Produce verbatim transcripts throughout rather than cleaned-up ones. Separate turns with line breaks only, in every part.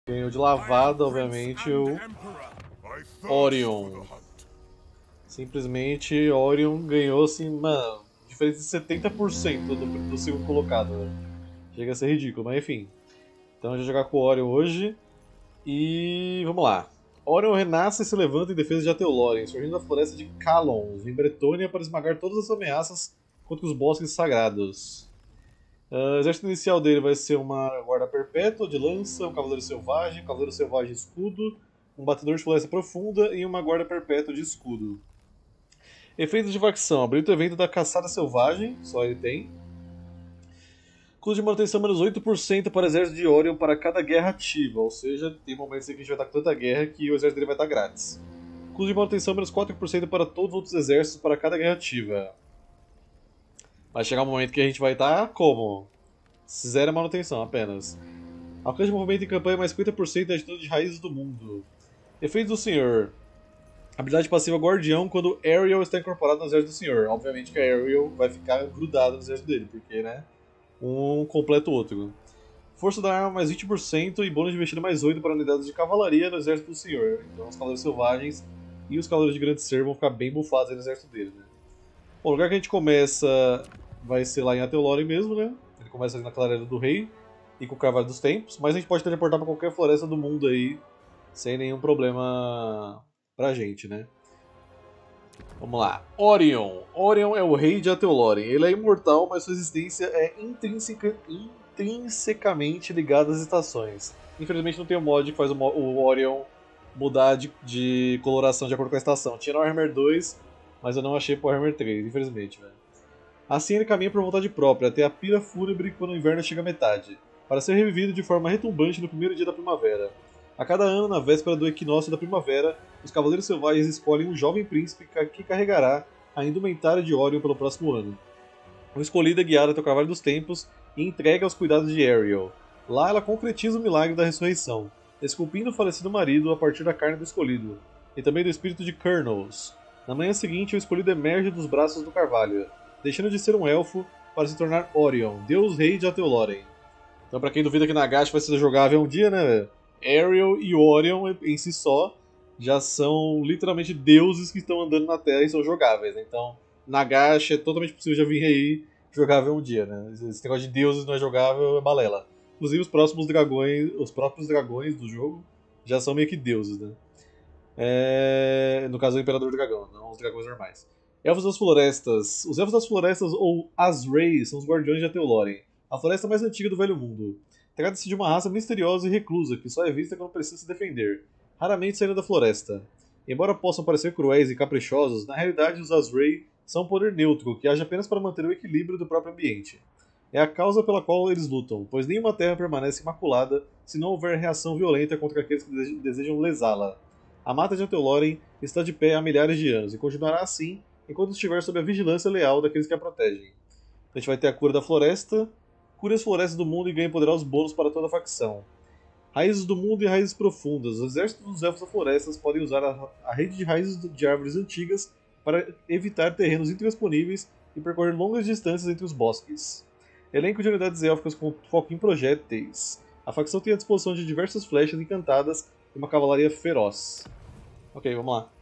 Ganhou de lavada, obviamente, o Orion. Simplesmente, Orion ganhou, assim, mano, diferença de setenta por cento do, do segundo colocado, né? Chega a ser ridículo, mas enfim. Então a gente vai jogar com o Orion hoje. E vamos lá. Orion renasce e se levanta em defesa de Ateloren, surgindo da floresta de Kalons, em Bretônia, para esmagar todas as ameaças contra os bosques sagrados. Uh, o exército inicial dele vai ser uma guarda perpétua de lança, um cavaleiro selvagem, um cavaleiro selvagem escudo, um batedor de floresta profunda e uma guarda perpétua de escudo. Efeitos de facção: abriu o evento da caçada selvagem, só ele tem. Custo de manutenção menos oito por cento para o exército de Orion para cada guerra ativa, ou seja, tem momentos em que a gente vai estar com tanta guerra que o exército dele vai estar grátis. Custo de manutenção menos quatro por cento para todos os outros exércitos para cada guerra ativa. Vai chegar um momento que a gente vai estar como? Zero manutenção apenas. Alcance de movimento em campanha mais cinquenta por cento da atitude de raízes do mundo. Efeitos do Senhor. Habilidade passiva Guardião quando Ariel está incorporado no exército do Senhor. Obviamente que a Ariel vai ficar grudada no exército dele, porque, né? Um completa o outro. Força da arma mais vinte por cento e bônus de investida mais oito para unidades de cavalaria no exército do Senhor. Então os cavaleiros selvagens e os cavaleiros de grande ser vão ficar bem bufados aí no exército dele, né? Bom, o lugar que a gente começa vai ser lá em Ateloren mesmo, né? Ele começa ali na Clareira do Rei e com o Carvalho dos Tempos, mas a gente pode teleportar para qualquer floresta do mundo aí sem nenhum problema pra gente, né? Vamos lá. Orion. Orion é o rei de Ateloren. Ele é imortal, mas sua existência é intrínseca, intrinsecamente ligada às estações. Infelizmente não tem um mod que faz o, o Orion mudar de, de coloração de acordo com a estação. Tinha no Warhammer dois, mas eu não achei pro Warhammer três, infelizmente, velho. Assim ele caminha por vontade própria, até a pira fúnebre quando o inverno chega à metade, para ser revivido de forma retumbante no primeiro dia da primavera. A cada ano, na véspera do equinócio da primavera, os Cavaleiros Selvagens escolhem um jovem príncipe que carregará a indumentária de Orion pelo próximo ano. O escolhido é guiado até o Cavalo dos Tempos e entregue aos cuidados de Ariel. Lá ela concretiza o milagre da ressurreição, esculpindo o falecido marido a partir da carne do escolhido, e também do espírito de Kurnos. Na manhã seguinte, o escolhido emerge dos braços do Carvalho, deixando de ser um elfo para se tornar Orion, Deus Rei de Ateloren. Então, pra quem duvida que Nagash vai ser jogável um dia, né, velho? Ariel e Orion em si só já são literalmente deuses que estão andando na Terra e são jogáveis. Então, Nagash é totalmente possível já vir aí jogável um dia, né? Esse negócio de deuses não é jogável é balela. Inclusive os próximos dragões, os próprios dragões do jogo já são meio que deuses, né? É... No caso, o Imperador Dragão, não os dragões normais. Elfos das Florestas. Os Elfos das Florestas, ou Azrae, são os guardiões de Ateloren, a floresta mais antiga do Velho Mundo. Trata-se de uma raça misteriosa e reclusa, que só é vista quando precisa se defender, raramente saindo da floresta. Embora possam parecer cruéis e caprichosos, na realidade os Azrae são um poder neutro, que age apenas para manter o equilíbrio do próprio ambiente. É a causa pela qual eles lutam, pois nenhuma terra permanece imaculada se não houver reação violenta contra aqueles que desejam lesá-la. A mata de Ateloren está de pé há milhares de anos, e continuará assim enquanto estiver sob a vigilância leal daqueles que a protegem. A gente vai ter a cura da floresta, cure as florestas do mundo e ganhe poderosos bônus para toda a facção. Raízes do mundo e raízes profundas. Os exércitos dos elfos das florestas podem usar a, a rede de raízes de árvores antigas para evitar terrenos intransponíveis e percorrer longas distâncias entre os bosques. Elenco de unidades élficas com foco em projéteis. A facção tem à disposição de diversas flechas encantadas e uma cavalaria feroz. Ok, vamos lá.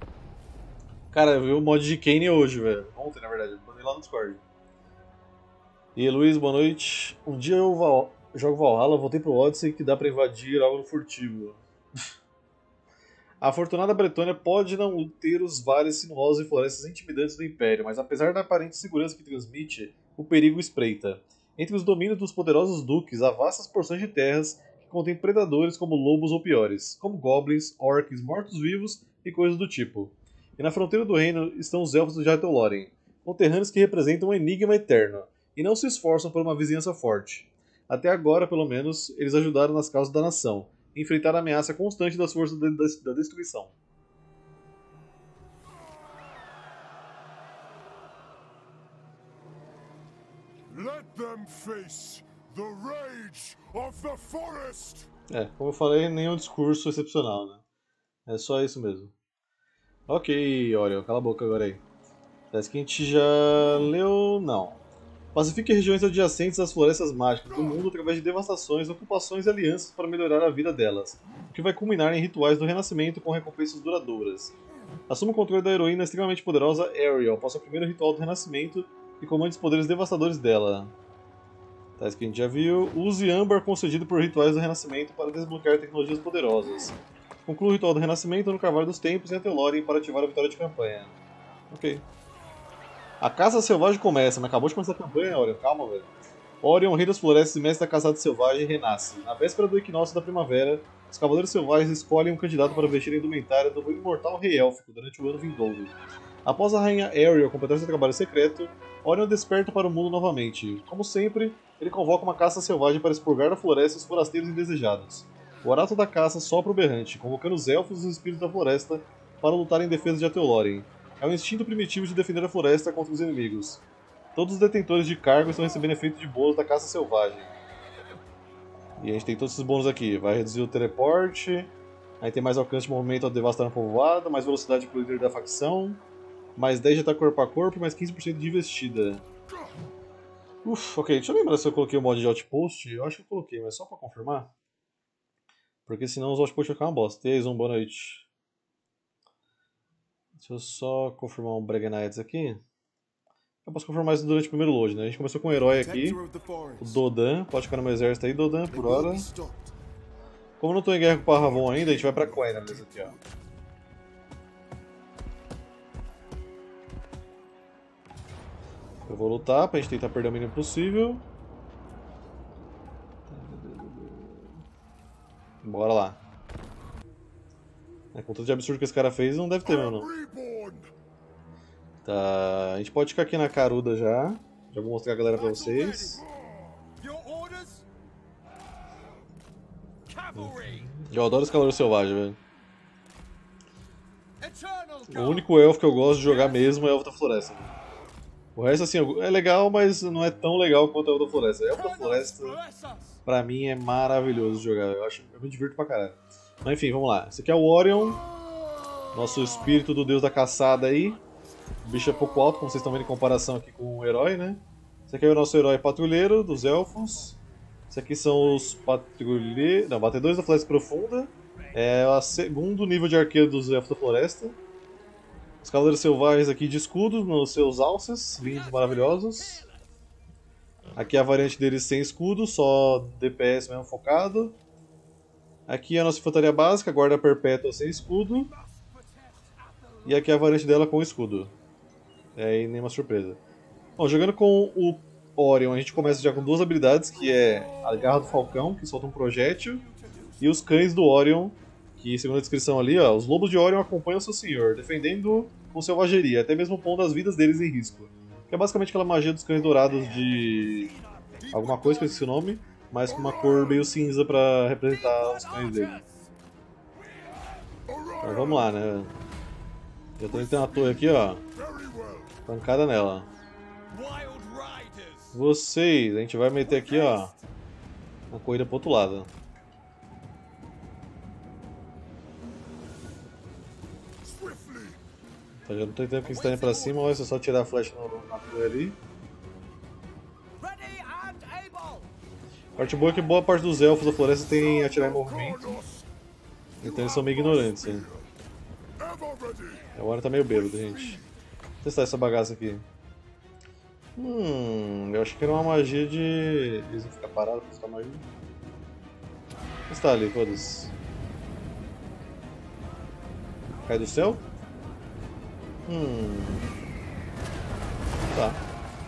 Cara, eu vi o mod de Kane hoje, velho. Ontem, na verdade. Eu mandei lá no Discord. E aí, Luiz, boa noite. Um dia eu val... jogo Valhalla, voltei pro Odyssey que dá pra invadir algo no furtivo. A afortunada Bretônia pode não ter os vales sinuosos e florestas intimidantes do Império, mas apesar da aparente segurança que transmite, o perigo espreita. Entre os domínios dos poderosos duques, há vastas porções de terras que contêm predadores como lobos ou piores, como goblins, orcs, mortos-vivos e coisas do tipo. E na fronteira do reino estão os elfos de Ateloren, conterrâneos que representam um enigma eterno, e não se esforçam por uma vizinhança forte. Até agora, pelo menos, eles ajudaram nas causas da nação, e enfrentaram a ameaça constante das forças da destruição.
Let them face the rage of the forest.
É, como eu falei, nenhum discurso excepcional, né? É só isso mesmo. Ok, Orion, cala a boca agora aí. Parece que a gente já leu... não. Pacifique regiões adjacentes às florestas mágicas do mundo através de devastações, ocupações e alianças para melhorar a vida delas, o que vai culminar em rituais do renascimento com recompensas duradouras. Assuma o controle da heroína extremamente poderosa Ariel após o primeiro ritual do renascimento e comande os poderes devastadores dela. Tá, isso que a gente já viu. Use âmbar concedido por rituais do renascimento para desbloquear tecnologias poderosas. Conclua o ritual do renascimento no Cavalo dos Tempos em Atelorien para ativar a vitória de campanha. Ok. A caça selvagem começa, mas acabou de começar a campanha, Orion. Calma, velho. Orion, rei das florestas e mestre da caçada selvagem, renasce. Na véspera do equinócio da primavera, os cavaleiros selvagens escolhem um candidato para vestir a indumentária do imortal rei élfico durante o ano vindouro. Após a rainha Ariel completar seu trabalho secreto, Orion desperta para o mundo novamente. Como sempre, ele convoca uma caça selvagem para expurgar da floresta os forasteiros indesejados. O Arato da Caça sopra o berrante, convocando os elfos e os espíritos da floresta para lutar em defesa de Atelorien. É um instinto primitivo de defender a floresta contra os inimigos. Todos os detentores de cargo estão recebendo efeito de bônus da caça selvagem. E a gente tem todos esses bônus aqui. Vai reduzir o teleporte, aí tem mais alcance de movimento ao devastar um povoado, mais velocidade para o líder da facção, mais dez de ataque corpo a corpo e mais quinze por cento de investida. Uff, ok, deixa eu lembrar se eu coloquei o mod de outpost. Eu acho que eu coloquei, mas só para confirmar. Porque senão os outposts vão ficar uma bosta. E aí, Zoom, boa noite. Deixa eu só confirmar um Breganites aqui. Eu posso confirmar isso durante o primeiro load, né? A gente começou com um herói aqui, o Dodan. Pode ficar no meu exército aí, Dodan, por hora. Como eu não estou em guerra com o Parravon ainda, a gente vai pra Quena mesmo aqui, ó. Eu vou lutar pra gente tentar perder o mínimo possível. Bora lá. É, com tudo de absurdo que esse cara fez, não deve ter mesmo, não. Tá, a gente pode ficar aqui na Caruda já. Já vou mostrar a galera pra vocês. Eu adoro os Cavaleiros Selvagens, velho. O único elfo que eu gosto de jogar mesmo é o Elfo da Floresta. O resto, assim, é legal, mas não é tão legal quanto o Elfo da Floresta. O Elfo da Floresta, pra mim, é maravilhoso de jogar. Eu acho, eu me divirto pra caralho. Mas enfim, vamos lá. Esse aqui é o Orion, nosso espírito do deus da caçada aí. O bicho é pouco alto, como vocês estão vendo em comparação aqui com o herói, né? Esse aqui é o nosso herói patrulheiro dos elfos. Esse aqui são os patrulheiros... Não, batedores da Floresta Profunda. É o segundo nível de arqueiro dos elfos da floresta. Os cavaleiros selvagens aqui de escudo nos seus alces, lindos, maravilhosos. Aqui é a variante deles sem escudo, só D P S mesmo focado. Aqui é a nossa infantaria básica, guarda perpétua sem escudo. E aqui é a variante dela com escudo. É aí nenhuma surpresa. Bom, jogando com o Orion, a gente começa já com duas habilidades, que é a Garra do Falcão, que solta um projétil, e os Cães do Orion, que segundo a descrição ali, ó, os lobos de Orion acompanham seu senhor, defendendo com selvageria, até mesmo pondo as vidas deles em risco. Que é basicamente aquela magia dos Cães Dourados de alguma coisa, que eu esqueci o nome, mas com uma cor meio cinza pra representar os cães dele. Então vamos lá, né? Já tô entrando na torre aqui, ó. Pancada nela. Vocês, a gente vai meter aqui, ó, uma corrida pro outro lado. Tá, já não tô entendendo porque eles estão indo pra cima, mas é só tirar a flecha na torre ali. A parte boa é que boa parte dos elfos da floresta tem atirar em movimento. Então eles são meio ignorantes, hein. Agora tá meio bêbado, gente. Vou testar essa bagaça aqui. Hum, eu acho que era uma magia de... Eles vão ficar parados pra testar magia. Está ali, foda-se. Cai do céu? Hum... Tá.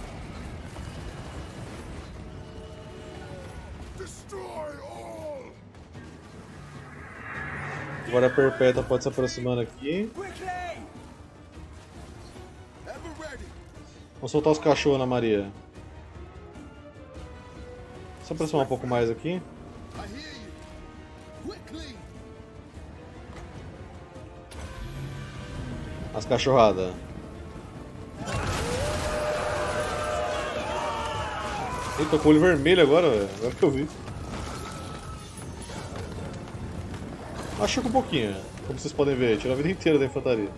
Agora a perpétua pode se aproximando aqui. Vamos soltar os cachorros na Maria. Se aproximar um pouco mais aqui. As cachorradas. Eita, tô com o olho vermelho agora, velho. Agora que eu vi. Machuca um pouquinho, como vocês podem ver, tira a vida inteira da infantaria.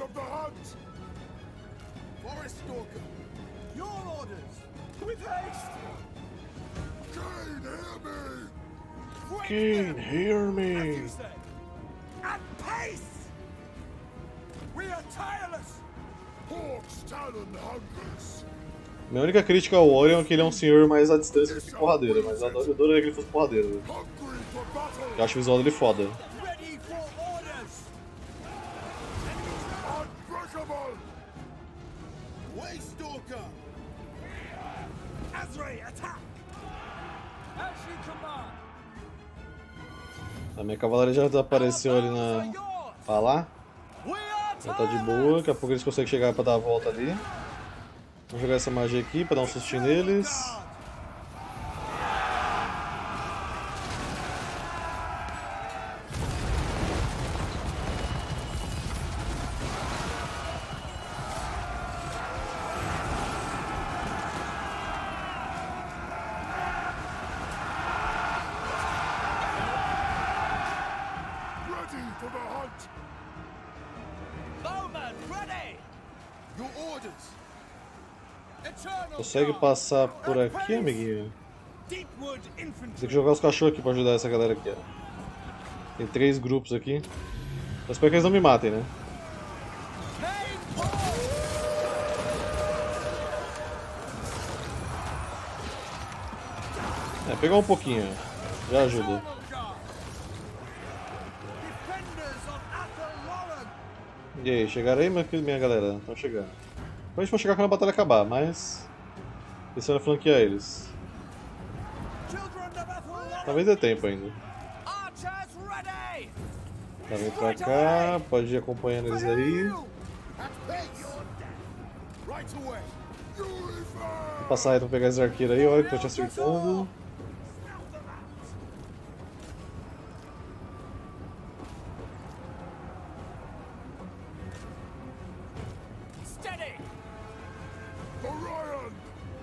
of the hunt!
Forest Stalker, your orders! With haste!
Kane, hear me!
Kane, hear
As
me!
you say. At pace! We are tireless!
Hawk's talon hungers!
Minha única crítica ao Orion é que ele é um senhor mais à distância do que porradeiro, mas eu adoro- eu adoraria que ele fosse porradeiro. Velho.
Hungry for battle!
Eu acho o visual dele foda.
Ready for orders!
Unbreakable!
Way Stalker! Azrael, attack! As you command!
A minha cavalaria já desapareceu ali na... pra lá.
We are
Já tá de boa, daqui a pouco eles conseguem chegar pra dar a volta ali. Vamos jogar essa magia aqui pra dar um sustinho neles.
Ready for the hunt!
Bowman, ready! Your orders! Eternal
Consegue
Guard,
passar por
at
aqui,
pace!
amiguinho?
Deepwood
Tem
Infantry!
que jogar os cachorros aqui pra ajudar essa galera aqui, ó. Tem três grupos aqui. Eu espero que eles não me matem, né?
Main force!
É, pegar um pouquinho, já ajuda.
Eternal Guard! Defenders of Athel Loren!
E aí, chegaram aí, minha galera? Estão chegando. A gente vai chegar quando a batalha acabar, mas... Pensando em flanquear eles.
Children of Athel Loren!
Talvez dê tempo ainda.
Archers ready!
Tá, vem pra cá, pode ir acompanhando eles aí.
At pace! Right away!
Vou passar aí pra pegar esse arqueiro aí, olha que tô te acertando.
Steady!
Orion!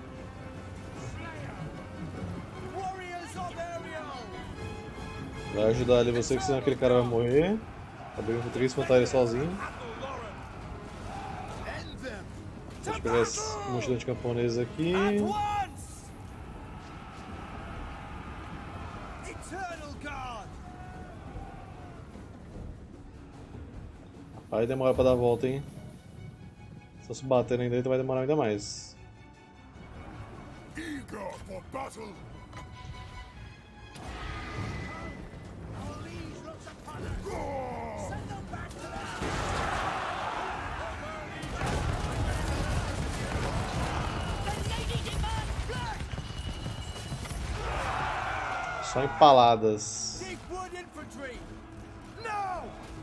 Warriors of Ariel!
Vai ajudar ali você, que senão aquele cara vai morrer. Tá brigando com três fantasmas sozinho.
Athel Loren! End them!
Deixa eu pegar esse multidão de camponeses aqui.
At once! Eternal Guard!
Aí demora pra dar a volta, hein? Se se bater ainda, vai demorar ainda mais.
Eager for battle! Roar!
Só empaladas.
Deepwood Infantry! Now!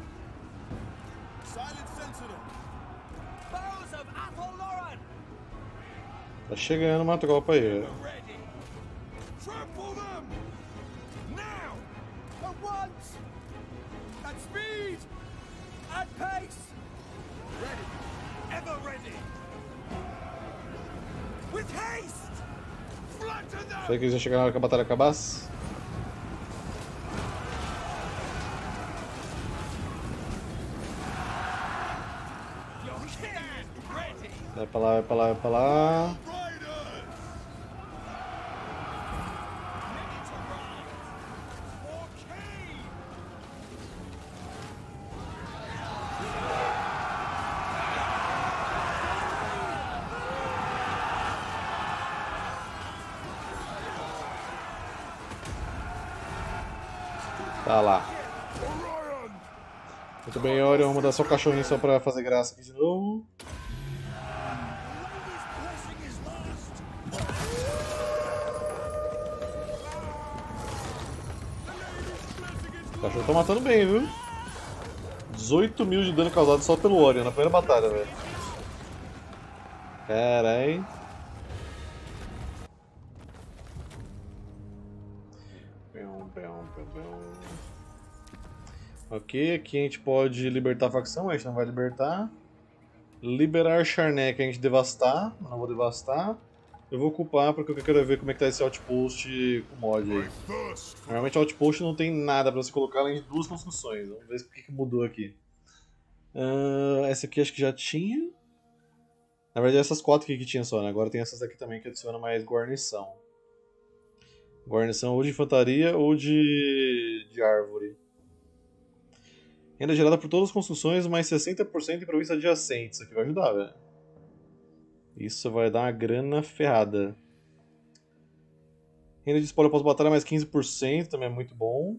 Silent Sentinel! Bows of Athel Loren!
Tá chegando, mata o golpe aí.
Ready! Trample them! Now! At once! At speed! At pace! Ready! Ever ready! With haste! Flatter them!
Será que eles vão chegar na hora que a batalha acabasse?
Your king! Ready!
Vai pra lá, vai pra lá, vai pra lá.
Riders!
Ready to ride! For Kane!
Tá lá.
Orion!
Muito bem, Orion. Vamos dar só o cachorrinho só pra fazer graça aqui de novo. O cachorro tá matando bem, viu? dezoito mil de dano causado só pelo Orion na primeira batalha, velho. Carai. Ok, aqui a gente pode libertar a facção, a gente não vai libertar. Liberar Charnek, a gente devastar, não vou devastar. Eu vou ocupar porque eu quero ver como é que tá esse outpost com mod aí.
Thirst for
Normalmente outpost não tem nada pra você colocar além de duas construções. Vamos ver o que que mudou aqui. Uh, essa aqui acho que já tinha. Na verdade, essas quatro aqui que tinha só, né? Agora tem essas aqui também que adiciona mais guarnição. Guarnição ou de infantaria ou de, de árvore. Renda gerada por todas as construções, mais sessenta por cento em províncias adjacentes. Isso aqui vai ajudar, velho. Isso vai dar uma grana ferrada. Renda de spoiler pós-batalha mais quinze por cento, também é muito bom.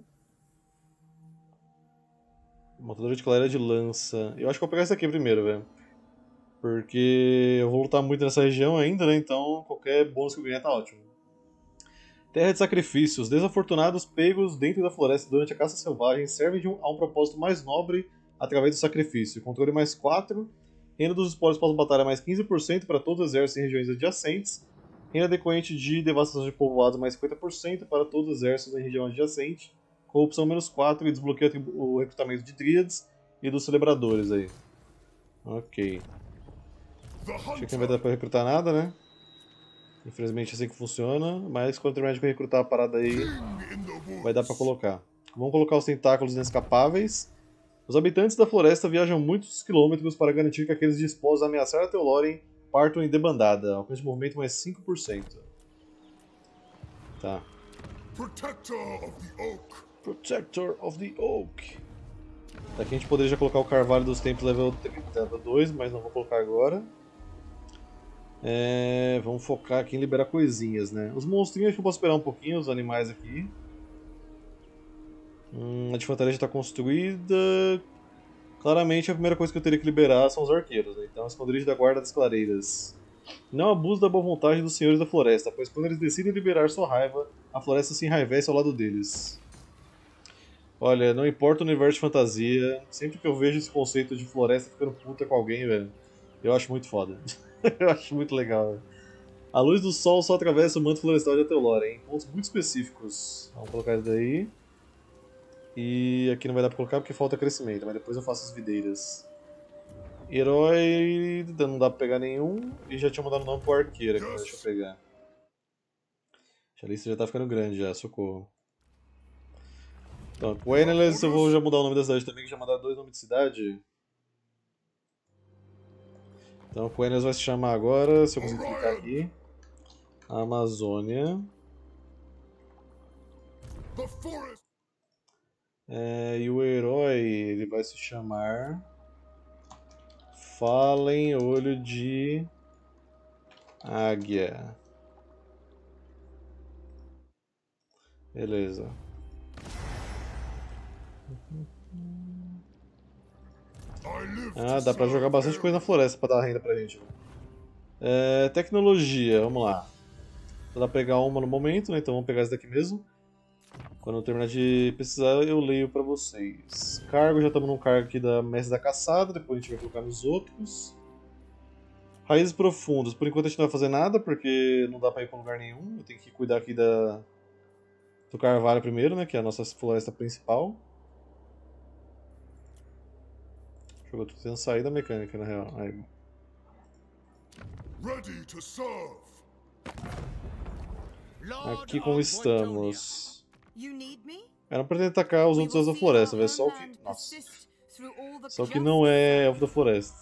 Montadora de clareira de lança. Eu acho que eu vou pegar esse aqui primeiro, velho. Porque eu vou lutar muito nessa região ainda, né? Então qualquer bônus que eu ganhar tá ótimo. Terra de sacrifícios. Desafortunados pegos dentro da floresta durante a caça selvagem servem de um, a um propósito mais nobre através do sacrifício. Controle mais quatro. Renda dos espólios pós-batalha mais quinze por cento para todos os exércitos em regiões adjacentes. Renda decorrente de devastação de povoados mais cinquenta por cento para todos os exércitos em região adjacente. Corrupção menos quatro e desbloqueia o recrutamento de Dríades e dos celebradores aí. Ok. Acho que não vai dar pra recrutar nada, né? Infelizmente é assim que funciona, mas quando terminar de recrutar a parada aí, vai dar pra colocar. Vamos colocar os tentáculos inescapáveis. Os habitantes da floresta viajam muitos quilômetros para garantir que aqueles dispostos a ameaçar a Theoloren partam em debandada. Alcance de movimento mais cinco por cento. Tá.
Protector of the Oak.
Protector of the Oak. Daqui a gente poderia já colocar o Carvalho dos Tempos level dois, mas não vou colocar agora. É, vamos focar aqui em liberar coisinhas, né? Os monstrinhos acho que eu posso esperar um pouquinho, os animais aqui. Hum, a de infantaria já está construída. Claramente a primeira coisa que eu teria que liberar são os arqueiros, né? Então, esconderijo da guarda das clareiras. Não abuse da boa vontade dos senhores da floresta, pois quando eles decidem liberar sua raiva, a floresta se enraivece ao lado deles. Olha, não importa o universo de fantasia, sempre que eu vejo esse conceito de floresta ficando puta com alguém, velho, eu acho muito foda. Eu acho muito legal, velho. A luz do sol só atravessa o manto florestal de Theoloren, em pontos muito específicos. Vamos colocar isso daí. E aqui não vai dar pra colocar porque falta crescimento, mas depois eu faço as videiras. Herói, não dá pra pegar nenhum, e já tinha mandado o nome pro arqueiro aqui, deixa eu pegar. A lista já tá ficando grande já, socorro. Então, Quenelles, eu vou já mudar o nome da cidade também, que já mandaram dois nomes de cidade. Então, Quenelles vai se chamar agora, se eu conseguir clicar aqui. Amazônia.
The forest.
É, e o herói, ele vai se chamar... Fallen Olho de Águia. Beleza. Ah, dá pra jogar bastante coisa na floresta pra dar renda pra gente. É, tecnologia, vamos lá. Só dá pra pegar uma no momento, né? Então vamos pegar essa daqui mesmo. Quando eu terminar de precisar, eu leio pra vocês. Cargo, já estamos num cargo aqui da Mestre da Caçada, depois a gente vai colocar nos outros. Raízes profundas, por enquanto a gente não vai fazer nada, porque não dá pra ir pra lugar nenhum. Eu tenho que cuidar aqui da... do Carvalho primeiro, né? Que é a nossa floresta principal. Eu tô tentando sair da mecânica, na real. Aí.
Ready to serve.
Aqui como estamos.
You need me?
Era pra tentar atacar os outros elfos da floresta, velho. Só o que. Nossa. Só o que não é elfo da floresta.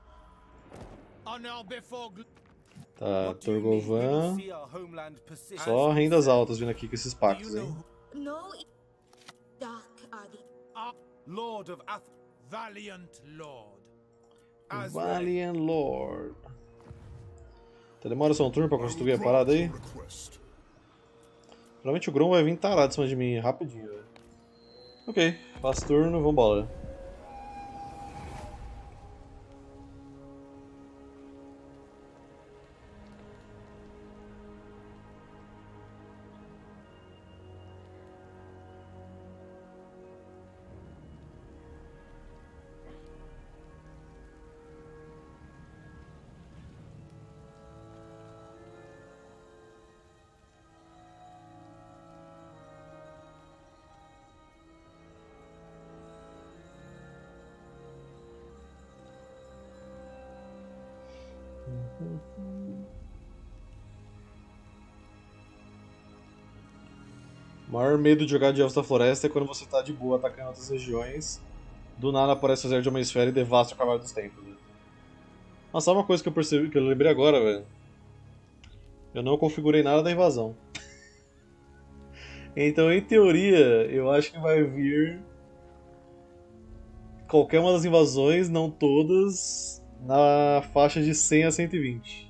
Tá, Torgovan. Só rendas altas vindo aqui com esses pactos, hein?
No, dark are the
Lord of Ath Valiant Lord.
Valiant Lord. Tá, demora só um turno pra construir a parada aí? Provavelmente o Grom vai vir tarado em cima de mim rapidinho, velho. Ok, faço turno, vambora. O maior medo de jogar de Elfos da Floresta é quando você tá de boa atacando outras regiões do nada aparece o exército de uma esfera e devasta o Cavalo dos Tempos. Né? Nossa, só uma coisa que eu percebi, que eu lembrei agora, velho. Eu não configurei nada da invasão. Então, em teoria, eu acho que vai vir qualquer uma das invasões, não todas, na faixa de cem a cento e vinte.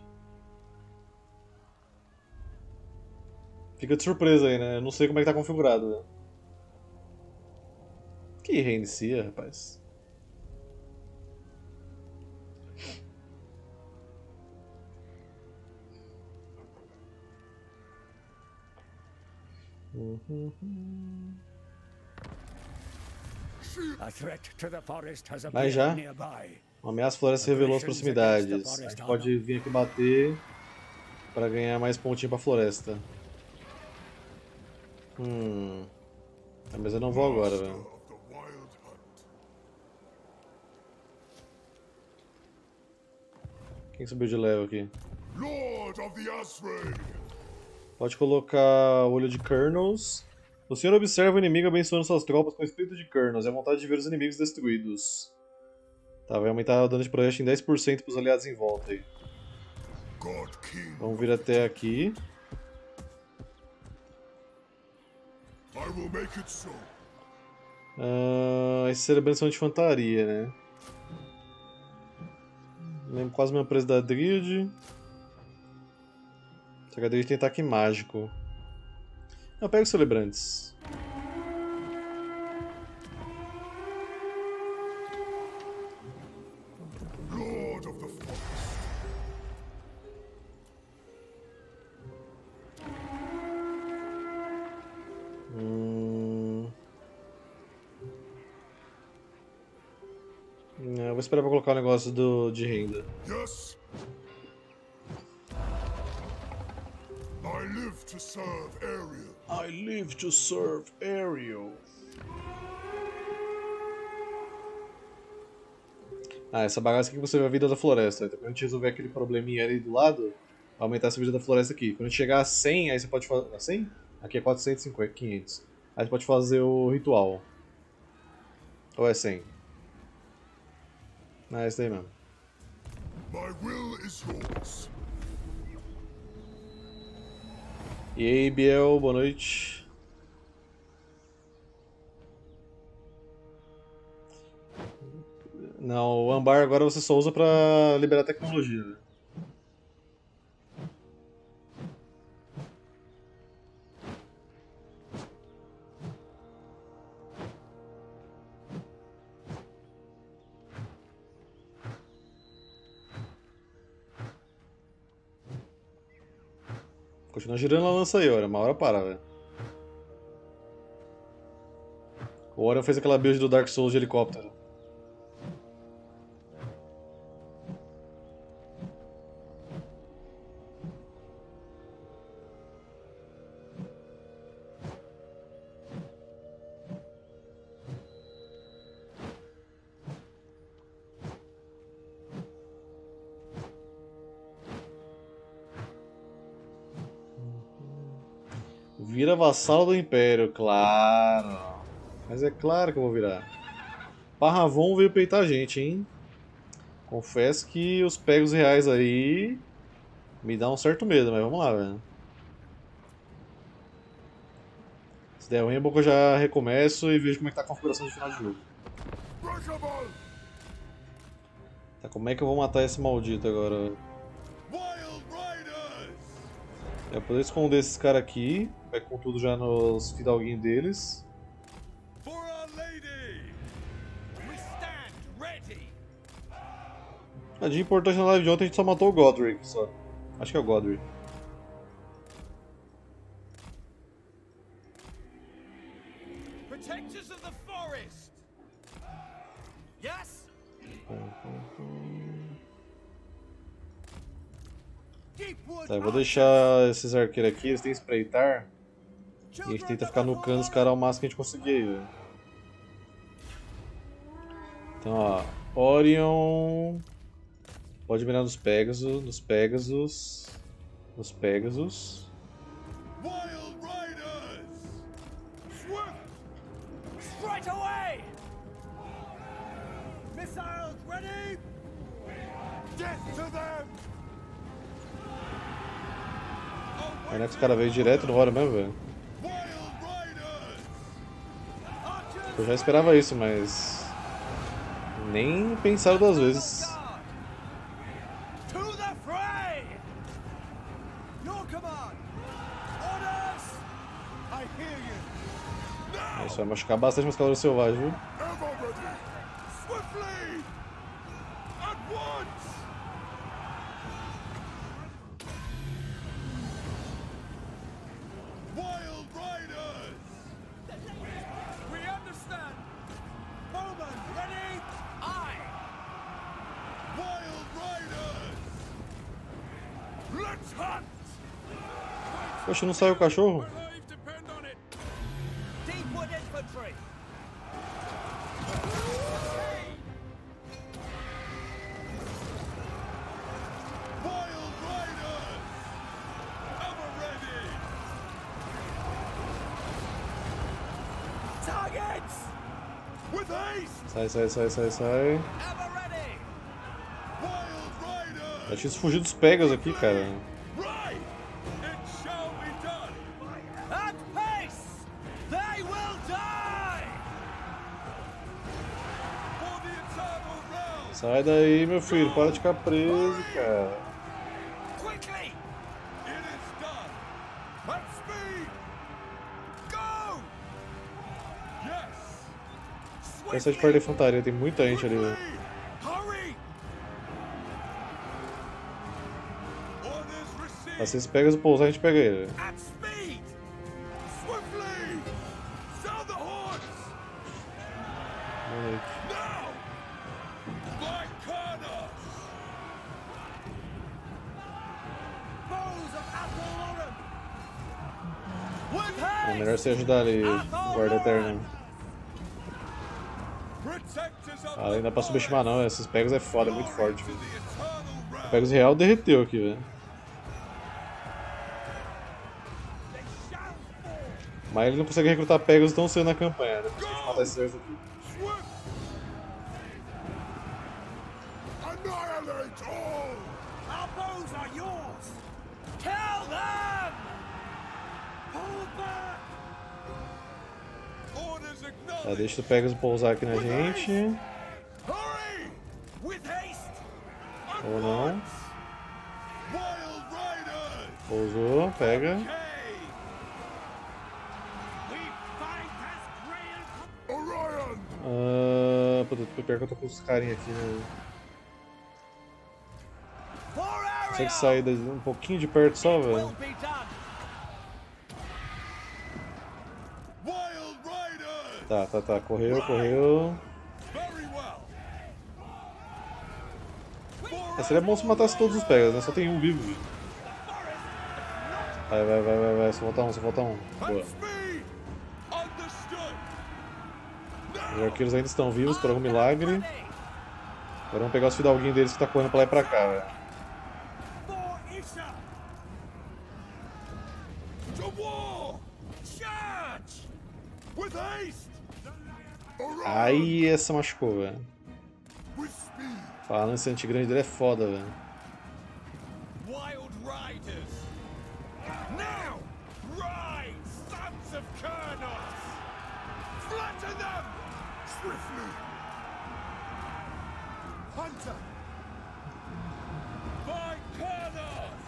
Fica de surpresa aí, né? Eu não sei como é que tá configurado. Né? Que reinicia, rapaz. Uhum. Mas já, uma ameaça floresta se revelou às proximidades. A gente pode vir aqui bater para ganhar mais pontinho pra floresta. Hum. Mas eu não vou agora, velho. Quem subiu de level aqui? Pode colocar o olho de Kernels. O senhor observa o inimigo abençoando suas tropas com o espírito de Kernels e a vontade de ver os inimigos destruídos. Tá, vai aumentar o dano de projeto em dez por cento para os aliados em volta aí. Vamos vir até aqui. Uh, esse celebração de infantaria, né? Lembro quase a mesma presa da Dríade. Só que a Dríade tem ataque mágico. Eu pego os celebrantes. Hum... Não, eu vou esperar pra colocar o negócio do, de renda.
Yes. I live to serve Ariel.
I live to serve Ariel. Ah, essa bagaça aqui que você vê a vida da floresta. Então, quando a gente resolver aquele probleminha ali do lado, vai aumentar essa vida da floresta aqui. Quando a gente chegar a cem, aí você pode fazer... A cem? Aqui é quatrocentos e cinquenta, quinhentos. Aí você pode fazer o ritual. Ou é cem? Ah, é esse daí mesmo.
My will is yours.
E aí, Biel, boa noite. Não, o Ambar agora você só usa pra liberar tecnologia. Né? Continua girando a lança aí, olha. Uma hora para, velho. O Orion fez aquela build do Dark Souls de helicóptero. Vira vassalo do Império, claro. Mas é claro que eu vou virar. Parravon veio peitar a gente, hein? Confesso que os pegos reais aí me dá um certo medo, mas vamos lá, velho. Se der ruim, é bom que eu já recomeço e vejo como é que tá a configuração de final de jogo. Tá, como é que eu vou matar esse maldito agora? Eu poder esconder esses caras aqui, vai com tudo já nos fidalguinhos deles. A de importante na live de ontem a gente só matou o Godric, só. Acho que é o Godric.
Protectors of the forest. Yes.
Tá, eu vou deixar esses arqueiros aqui, eles têm espreitar. E a gente tenta ficar no cano dos caras ao máximo que a gente conseguir aí, velho. Então, ó. Orion. Pode mirar nos Pegasus, nos Pegasus. Nos Pegasus.
Wild Riders. Swift. Straight away.
Missiles ready! Death to them!
Aí né, que os caras veio direto no hora mesmo, velho.
Wild Riders!
Eu já esperava isso, mas nem pensaram duas vezes.
To the fray! Your command! Orders! I hear you!
Isso vai machucar bastante meus cavaleiros selvagens, viu?
Ever ready! Swiftly! At once! Wild Riders!
We understand! Bowman, ready? Aye!
Wild Riders! Let's hunt!
Poxa, não saiu o cachorro?
Lives depend on it!
Deepwood infantry.
Wild Riders! Ever ready!
Targets.
With haste!
Sai, sai, sai, sai, sai.
Ever ready.
Wild Riders!
Já tinha fugido dos Pegas aqui, cara.
Right! It shall be done!
At pace. They will die.
For the eternal realm!
Sai daí, meu filho. Para de ficar preso, cara.
Quickly.
It is done! At speed!
Go.
Yes!
Essa é de perder infantaria, tem muita gente ali, velho.
Hurry! Orders received!
Se vocês pegam o pousar, a gente pega ele. velho.
At speed! Swiftly! Sound the horns!
Vamos aí.
Now! By Kurnos!
Bows of Athel With
É
haste.
melhor você ajudar ali, guarda eterno.
Protectors of
Ah, não dá pra subestimar não, esses Pegas é foda, é muito forte.
to
velho.
the eternal realm!
O Pegas real derreteu aqui, velho. Mas ele não consegue recrutar Pegas tão cedo na campanha, né? Pra gente matar esses dois aqui.
Swift! Annihilate all!
Our bows are yours. Kill them. Pull back.
Orders
Tá,
acknowledged!
deixa o Pegas pousar aqui na gente.
Hurry!
With haste.
At
Ou não.
once! Wild Riders!
Pousou, pega.
Okay!
We fight as Grail.
Orion!
Ah, puta, pior que eu tô com os carinha aqui, né?
For area.
Consegue sair dali um pouquinho de perto só,
Will
velho.
be done.
Wild Riders!
Tá, tá, tá. Correu, correu.
Very well!
É, seria bom se matasse todos os Pegas, né? Só tem um vivo. Vai, vai, vai, vai, vai. Só falta um, só falta um. Boa.
At speed! Understood!
Os arqueiros ainda estão vivos por algum milagre. Agora vamos pegar os fidalguinhos deles que tá correndo pra lá e pra cá, velho.
For Isha.
To war!
Charge.
With haste! Orion!
Aí essa machucou, velho.
With speed!
A lance antigrande dele é foda, velho.
Wild Riders! Now! Rise! Sons of Kurnos! Flatten them! Swiftly! Hunter! By Kurnos!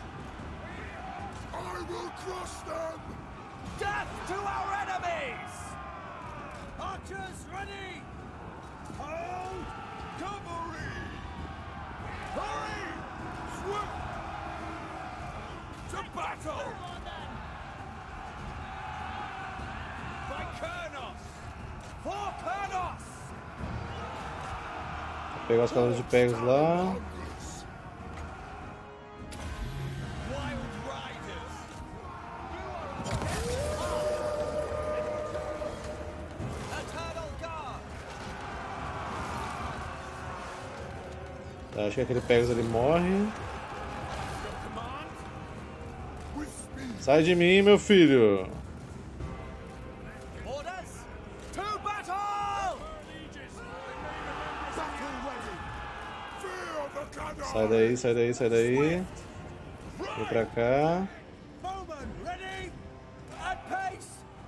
I will crush them!
Death to our enemies. Archers ready.
Hold! Cavalry! Hurry! Swift! To battle!
By Kurnos. For Kurnos.
Vou pegar os cavaleiros de Pegas lá.
Hunters!
Wild Riders. Eternal Guard.
Tá, acho que aquele Pegas ali morre.
Your command? With speed!
Sai de mim, meu filho!
Orders. To battle.
Battle!
Sai daí, sai daí, sai daí. Vem pra cá.
Bowman, ready? At pace.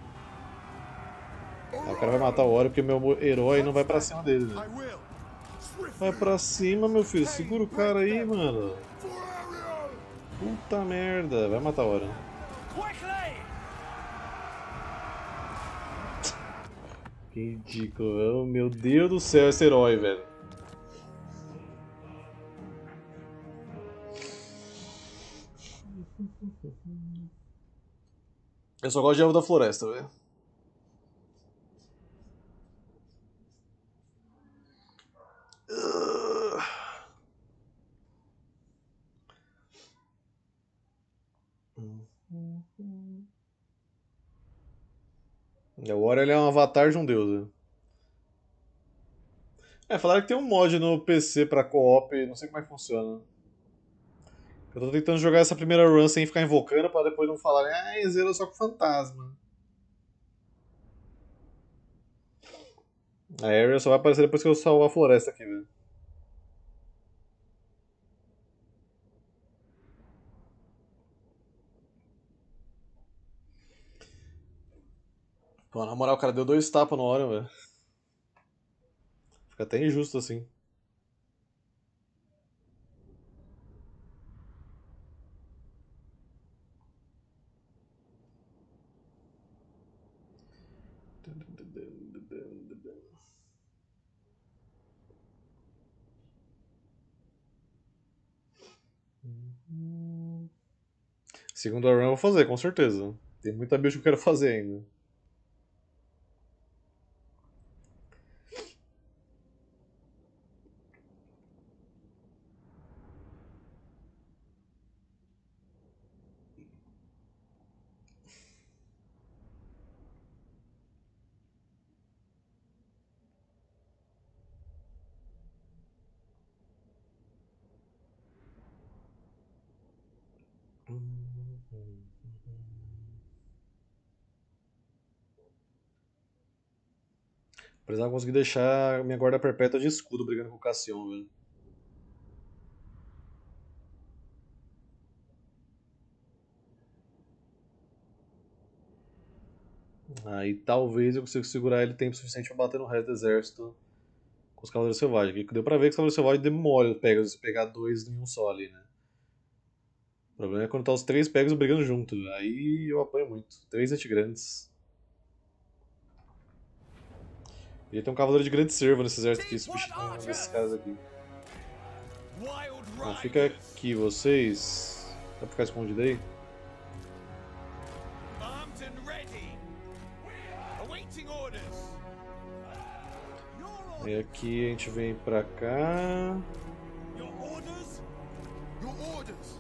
Ah, o cara vai matar o Oreo porque meu herói não vai pra cima dele,
I
velho.
will.
Vai pra cima, meu filho. Segura o cara aí, mano. Puta merda. Vai matar o Oreo.
Quickly.
Que ridículo. Oh, meu Deus do céu, esse herói, velho. Eu só gosto de Elfo da Floresta, velho. O Oreo ele é um avatar de um deus, né? É, falaram que tem um mod no P C pra co-op, não sei como é que funciona. Eu tô tentando jogar essa primeira run sem ficar invocando pra depois não falarem, ah, zerou só com fantasma. A area só vai aparecer depois que eu salvar a floresta aqui, velho. Pô, na moral, o cara deu dois tapas no Orion, velho. Fica até injusto assim. Segundo a run eu vou fazer, com certeza. Tem muita build que eu quero fazer ainda. Precisava conseguir deixar minha guarda perpétua de escudo brigando com o Cassian, velho. Aí talvez eu consiga segurar ele tempo suficiente pra bater no resto do exército com os Cavaleiros Selvagens. Que deu pra ver que os Cavaleiros Selvagens demolem os Pegasus se pegar dois em um só ali, né? O problema é quando tá os três Pegasus brigando junto. Aí eu apanho muito. Três antigrandes. E tem um Cavaleiro de Grande Servo nesse exército aqui, substituindo um desses caras aqui. Então fica aqui vocês. Dá pra ficar escondido aí? E aqui a gente vem pra cá.
Your orders? Your orders.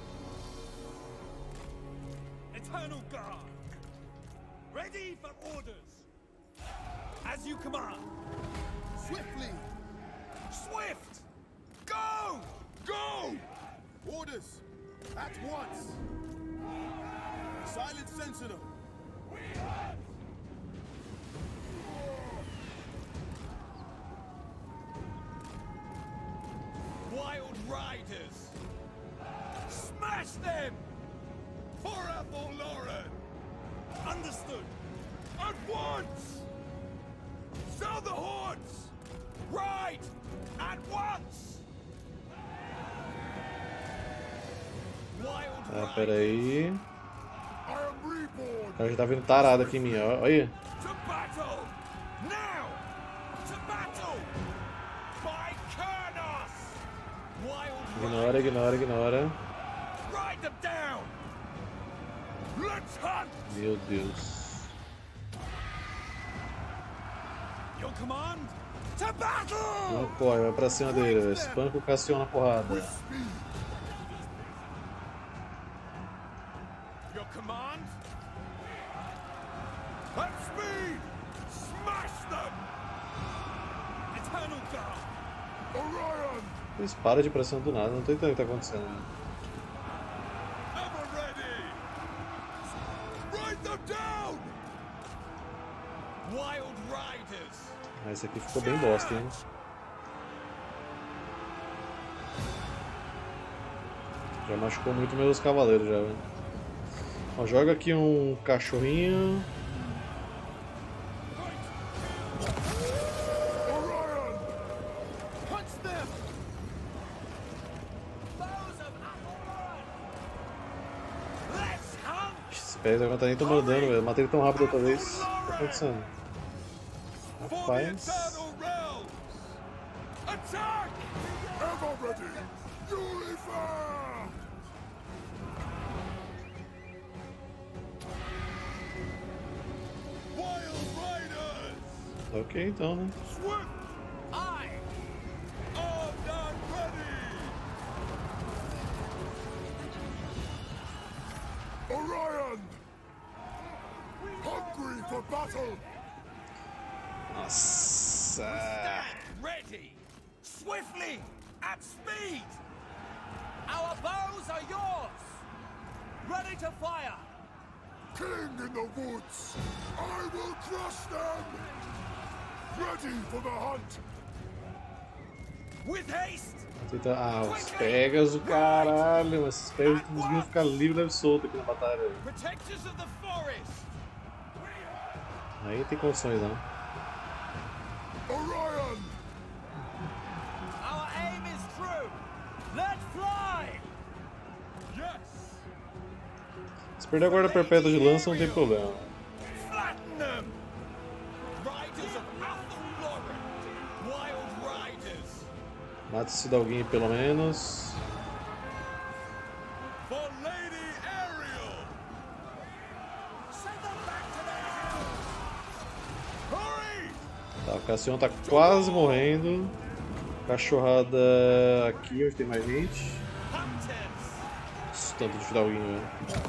Eternal Guard. Ready for orders. As you command. Swiftly. Swift. Go. Go. Orders. At once. Silent Sentinel. Wild Riders! Smash them! For Atholoran! Understood! At once! Sound the horns! Ride! At once! Wild
Ah, pera aí.
I am reborn!
O cara já tá vindo tarado aqui em mim, ó. Olha.
To battle! Now! To battle! By Kurnos!
Ignora, ignora, ignora.
Ride them down! Let's hunt!
Meu Deus.
Your command? To battle!
Não corre, vai pra cima dele, velho. Espanca o Cassian na porrada.
Your command? At speed! Smash them! Eternal Guard! Orion!
Eles param de pressão do nada, não tô entendendo o que tá acontecendo. Né?
Ever ready! Ride them down! Wild Riders!
Ah, esse aqui ficou bem bosta, hein? Já machucou muito meus cavaleiros já, velho. Ó, joga aqui um cachorrinho.
Orion!
Punch them! Bows of Avalon! Let's hunt!
Esses pés agora não tá nem tomando dano, velho. Matei ele tão rápido outra vez. O que tá acontecendo?
For the
Rapaz.
Eternal Realms! Attack! Ever ready! Unifer! Wild Riders!
Ok, então, né?
Swift!
Aye!
Armed and ready! Orion! Hungry for battle!
Nossa!
Ready! Swiftly! At speed! Our bows are yours! Ready to fire!
King in the woods! I will crush them! Ready for the hunt!
With haste!
Tenta... Ah, os Pegas, o caralho! Esses Pegas conseguiram ficar livre e leve solto aqui na batalha. velho.
Protectors of the forest!
Aí tem condições, não.
Orion!
Our aim is true! Let fly!
Yes!
Se perder a guarda perpétua de lança, não tem problema.
Flatten them! Riders of Athel-Loren! Wild Riders!
Mata esse Dalguinho pelo menos.
For Lady Ariel!
Send them back to their hells!
Hurry!
Tá, o Cassião tá quase morrendo. Cachorrada aqui, onde tem mais gente.
Hunters!
Esse tanto de Dalguinho, velho.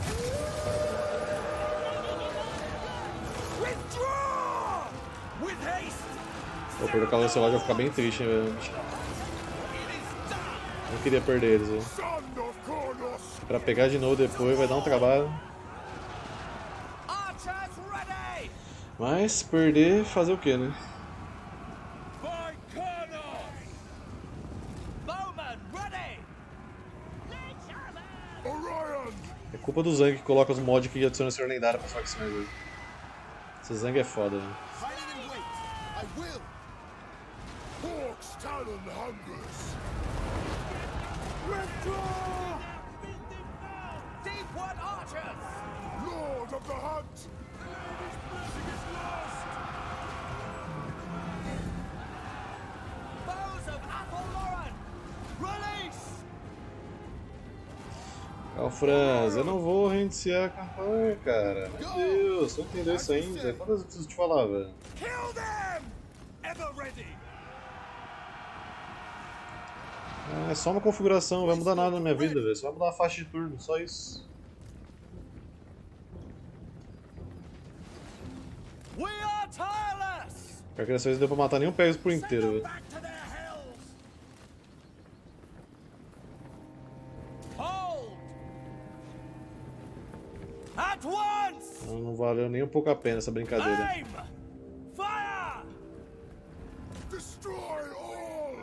Withdraw! With haste!
Vou perder o Cavaleiro Selvagem, vai ficar bem triste, hein, velho.
It is done!
Não queria perder eles, velho.
Son of Kronos!
Pra pegar de novo depois vai dar um trabalho.
Archers ready!
Mas perder, fazer o que, né?
By Kronos!
Bowman ready!
Orion!
É culpa do Zang que coloca os mods que adicionam esse lendário para facções, velho. Esse Zang é foda, velho.
Fighting in wait! I will! Hawk's talon hungers! Withdraw!
Deepwood archers!
Lord of the hunt!
Bows of Athel-Loren! Release!
Calfrans, eu não vou reiniciar a campanha, cara. Meu Deus, você não entendeu isso ainda? Quantas vezes eu preciso te falar, velho?
Kill them! Ever ready!
É só uma configuração, não vai mudar nada na minha vida, velho. Só vai mudar a faixa de turno, só isso.
We are tireless!
Pior que dessa vez não deu pra matar nenhum Pegasus por
Send
inteiro,
them
velho.
back to their hells! Hold! At once!
Não, não valeu nem um pouco a pena essa brincadeira.
Aim! Fire!
Destroy all!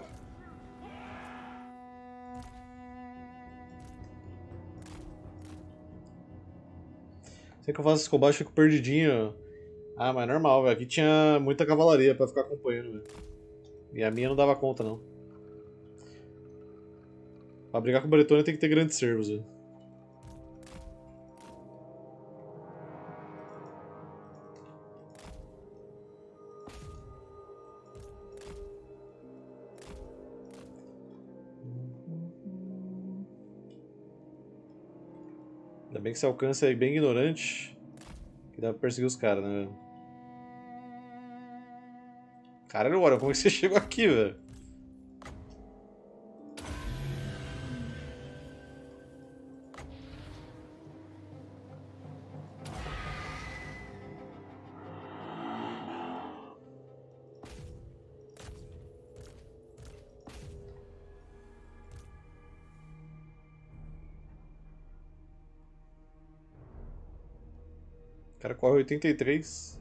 Sei que eu faço esse combate e fico perdidinho. Ah, mas é normal, velho. Aqui tinha muita cavalaria pra ficar acompanhando, velho. E a minha não dava conta, não. Pra brigar com o Bretônia tem que ter grandes servos, velho. Ainda bem que esse alcance é bem ignorante. Que dá pra perseguir os caras, né, velho? Caralho, Warren, como é que você chegou aqui, velho? O cara corre oitenta e três.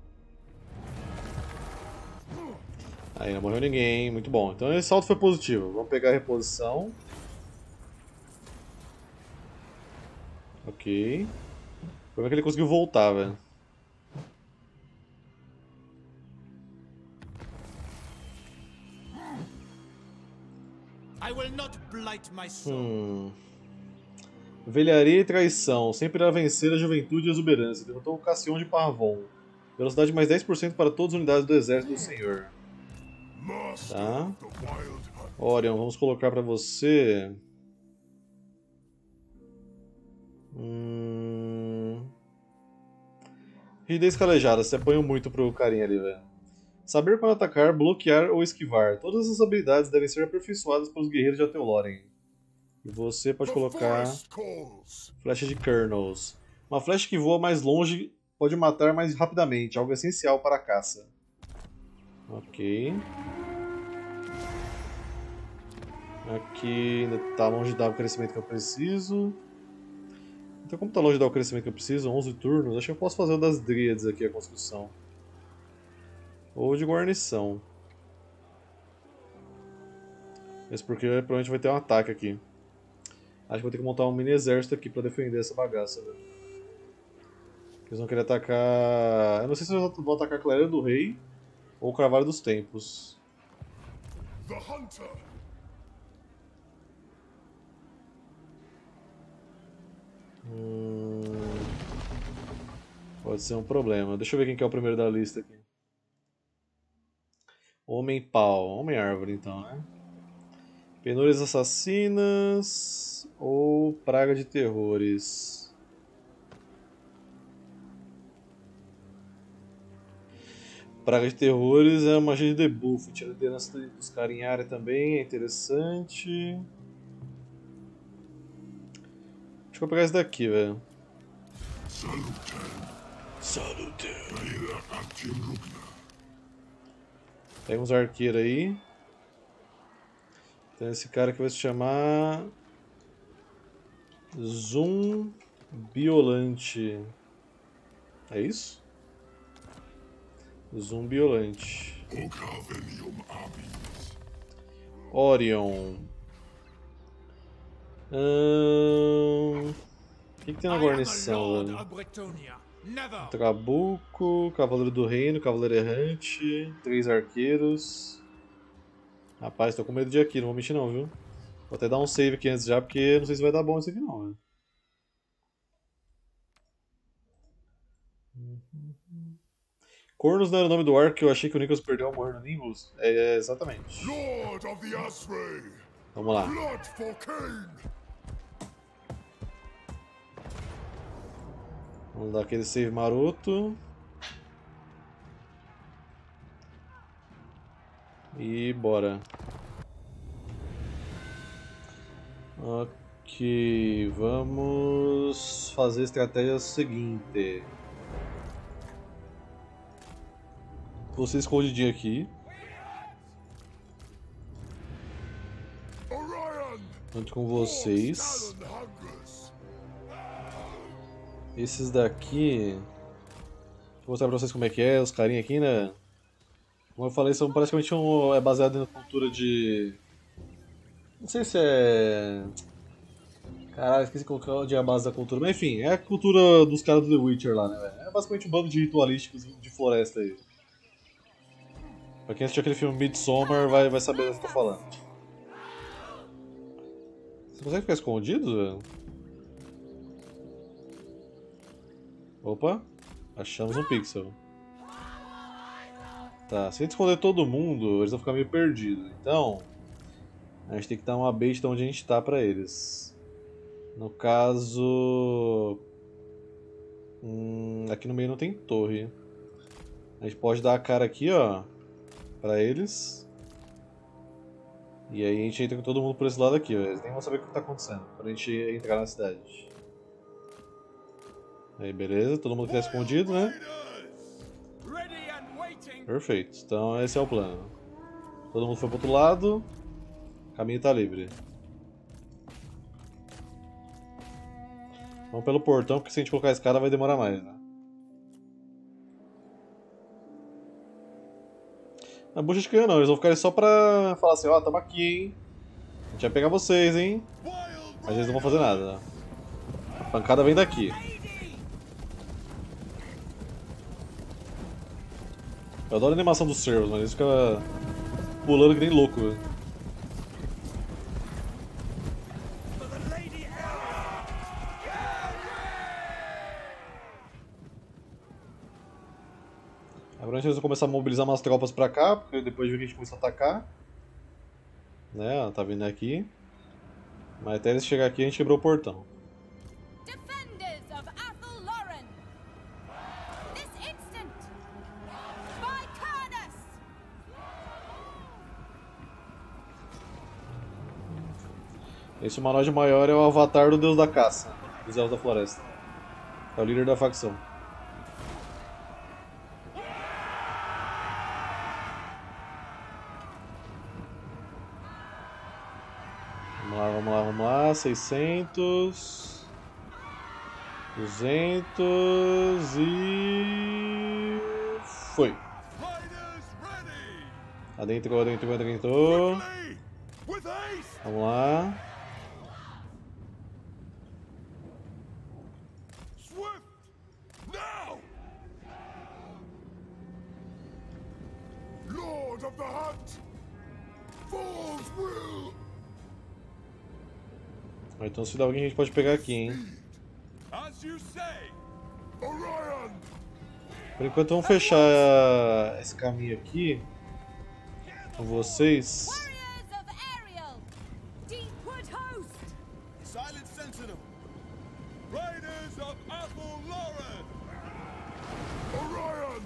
Aí não morreu ninguém, muito bom. Então esse salto foi positivo. Vamos pegar a reposição. Ok. Como é que ele conseguiu voltar, velho?
I will not blight my soul.
Hum. Velharia e traição. Sempre irá vencer a juventude e a exuberância. Derrotou o Cassion de Parvon. Velocidade mais dez por cento para todas as unidades do exército do senhor. Tá. Orion, vamos colocar pra você... Hum... Rigidez calejada, você apanhou muito pro carinha ali, velho. Saber quando atacar, bloquear ou esquivar. Todas essas habilidades devem ser aperfeiçoadas pelos guerreiros de Ateloren. E você pode colocar... Flecha de Kernels. Uma flecha que voa mais longe pode matar mais rapidamente, algo essencial para a caça. Ok. Aqui ainda tá longe de dar o crescimento que eu preciso. Então como tá longe de dar o crescimento que eu preciso, onze turnos, acho que eu posso fazer o das Dríades aqui, a construção. Ou de guarnição. Isso porque provavelmente vai ter um ataque aqui. Acho que vou ter que montar um mini exército aqui pra defender essa bagaça, velho. Eles vão querer atacar... Eu não sei se eles vão atacar a Clareira do Rei ou o Carvalho dos Tempos.
The Hunter.
Hum... Pode ser um problema. Deixa eu ver quem que é o primeiro da lista aqui. Homem-Pau. Homem-Árvore, então, né? Penúrias Assassinas ou Praga de Terrores? Praga de Terrores é uma magia de debuff. Tira a liderança dos caras em área também, é interessante. Acho que eu vou pegar esse daqui, velho. Salute. Pega uns arqueiros aí. Tem esse cara que vai se chamar Zumbiolante. É isso? Zumbiolante. Orion. Hum... O que, que tem na guarnição, velho? Trabuco, Cavaleiro do Reino, Cavaleiro Errante, três arqueiros. Rapaz, tô com medo de ir aqui, não vou mentir não, viu? Vou até dar um save aqui antes já, porque não sei se vai dar bom isso aqui não, velho. Cornos não era o nome do arco que eu achei que o Nicholas perdeu ao morrer no Nimbus? É, exatamente.
Lord of the Asray.
Vamos lá.
Blood for Cain.
Vamos dar aquele save maroto. E bora. Ok, vamos fazer a estratégia seguinte. Você escondidinho aqui.
Orion.
Junto com vocês. Esses daqui... Vou mostrar pra vocês como é que é, os carinha aqui, né? Como eu falei, são praticamente um... é baseado na cultura de... Não sei se é... Caralho, esqueci onde é a base da cultura, mas enfim, é a cultura dos caras do The Witcher lá, né, velho? É basicamente um bando de ritualísticos de floresta aí. Pra quem assistiu aquele filme Midsommar vai, vai saber do que eu tô falando. Você consegue ficar escondido, velho? Opa, achamos um pixel. Tá, se a gente esconder todo mundo, eles vão ficar meio perdidos. Então, a gente tem que dar uma bait de onde a gente tá pra eles. No caso... Hum, aqui no meio não tem torre. A gente pode dar a cara aqui, ó, pra eles. E aí a gente entra com todo mundo por esse lado aqui, ó. Eles nem vão saber o que tá acontecendo pra gente entrar na cidade. Aí, beleza, todo mundo que tá escondido, né? Perfeito, então esse é o plano. Todo mundo foi pro outro lado, o caminho tá livre. Vamos pelo portão, porque se a gente colocar a escada vai demorar mais, né? A bucha de canhão não, eles vão ficar ali só pra falar assim, ó, oh, tamo aqui, hein? A gente vai pegar vocês, hein? Mas eles não vão fazer nada, né? pancada vem daqui. Eu adoro a animação dos servos, mas eles ficam pulando que nem louco, velho. Agora a gente vai começar a mobilizar umas tropas pra cá, porque depois de que a gente começa a atacar. Né, ela tá vindo aqui. Mas até eles chegar aqui a gente quebrou o portão.
Defenders of Athel Loren. This instant. Vicernus.
Esse humanoide maior é o avatar do deus da caça, dos elfos da floresta. É o líder da facção. Vamos lá, vamos lá, vamos lá. seiscentos. duzentos e... Foi.
Riders ready!
Adentrou, adentrou, adentrou.
Quickly! With haste!
Vamos lá.
Swift! Now!
Lord of the Hunt! Fall's will!
Então se dá alguém a gente pode pegar aqui, hein.
As you say!
Orion!
Por enquanto vamos fechar esse caminho aqui com vocês.
Warriors of Ariel. Deepwood Host.
Silent Sentinel! Riders of Athel Loren!
Orion!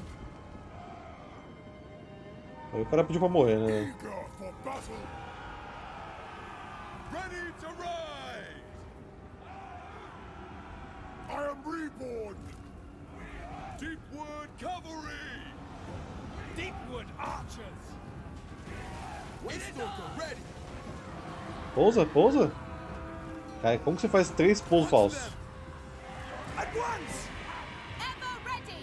Aí o cara pediu pra morrer, né?
Eager for battle!
Ready to ride!
I am reborn!
Deepwood Cavalry!
Deepwood Archers.
Waystalker ready!
Pousa, pousa. Cara, como que você faz três pousos falsos?
At once!
Ever ready.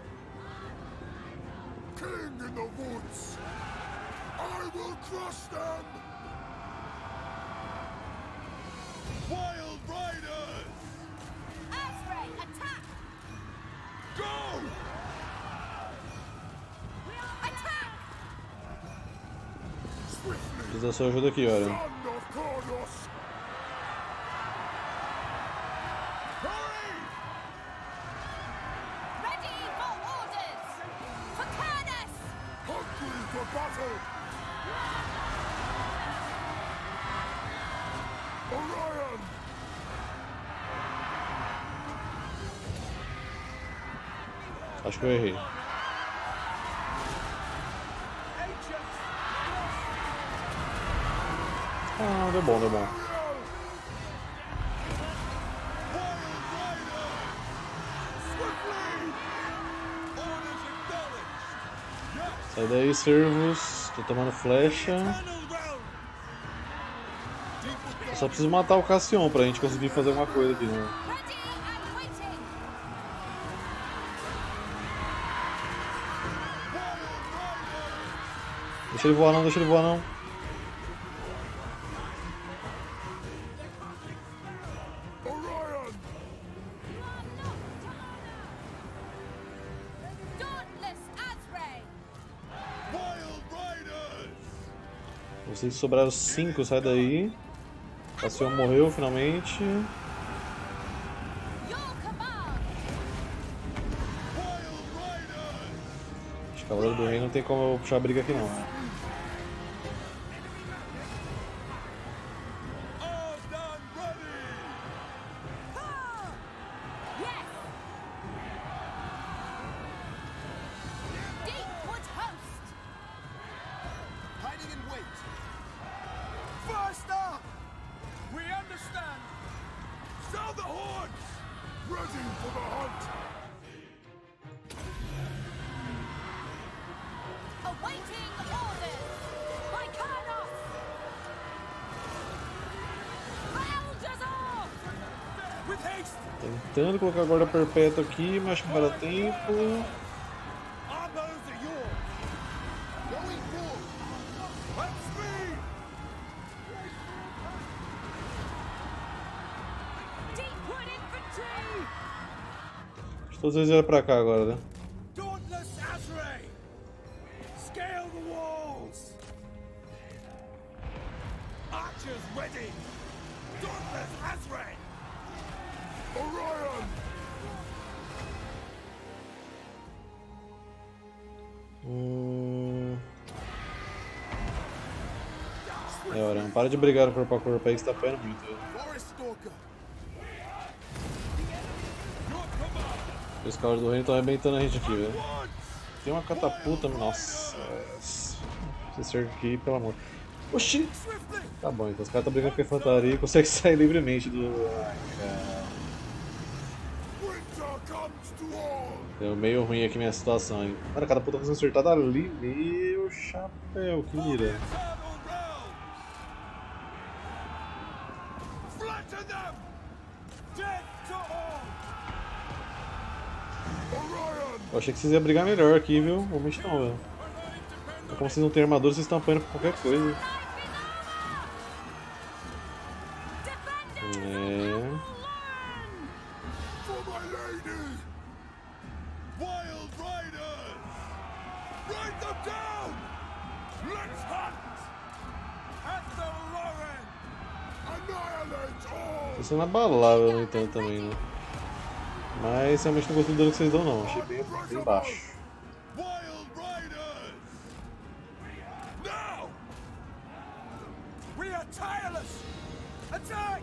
King in the woods! I will crush them!
Wild Riders!
Asprey, attack.
Go!
Attack.
Swiftly!
Preciso da sua ajuda aqui, olha.
Son of Kronos!
Hurry!
Ready for orders. For Cernus.
Hungry for battle! Orion!
Acho que eu errei. Ah, deu bom, deu bom.
Wild Riders! Swiftly! Orders acknowledged! Yes!
Sai daí, servos. Tô tomando flecha.
Tunnel round! Deepwood
Eu só preciso matar o Cassion pra gente conseguir fazer alguma coisa aqui, né?
Ready and waiting.
Deixa ele voar não, deixa ele voar não.
Orion!
Dauntless Asprey.
Wild Riders!
Vocês sobraram cinco, sai daí. Cassion morreu finalmente.
Your command.
Wild Riders!
Os Cavaleiros do Rei não tem como eu puxar a briga aqui não.
Armed and ready!
Yes. Deepwood Host.
Hiding in wait! Faster! We understand! Sound the horns!
Ready for the hunt!
Awaiting orders. By Cernus. Eldazar.
With haste!
Tentando colocar a guarda perpétua aqui, mas acho que não vai dar tempo.
Our bows are yours! Going forward! At speed!
Deepwood Infantry.
Todos eles vieram pra cá agora, né?
Dauntless Azrae! Scale the walls! Archers ready! Dauntless Azrae!
Orion!
Hum... É, Orion, para de brigar no corpo a corpo aí que você tá apanhando muito. Velho.
Forest Stalker!
Os caras do reino estão arrebentando a gente aqui, velho. Tem uma catapulta, nossa. Esse cerco aqui, pelo amor. Oxi! Tá bom, então os caras estão brigando com a infantaria e conseguem sair livremente do. Ai, cara.
Winter comes to all!
Deu meio ruim aqui minha situação, hein. Mano, a catapulta tá sendo acertada ali. Meu chapéu, que mira.
Flatten them! Death to all!
Orion!
Eu achei que vocês iam brigar melhor aqui, viu? Realmente não, velho. É como vocês não têm armadura, vocês estão apanhando por qualquer coisa. É.
For my lady!
Wild Riders! Ride them down! Let's hunt! Athel Lauren!
Annihilate all!
Tô sendo abalável, no entanto, também, né? Mas realmente não gostei do dano que vocês dão, não. Achei bem, bem baixo.
Wild Riders! Now! We are tireless! Attack!